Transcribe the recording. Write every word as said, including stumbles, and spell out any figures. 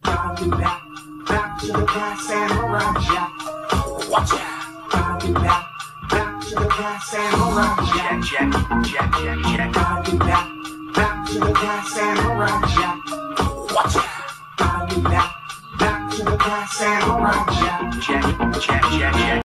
I'll be back, back to the past and around ya. Watch out. I'll be back, back to the past and around ya. Check, check, check, check. I'll be back, back to the past and around ya. Watch out. I'll be back, back to the past and around ya. Check, check, check, check.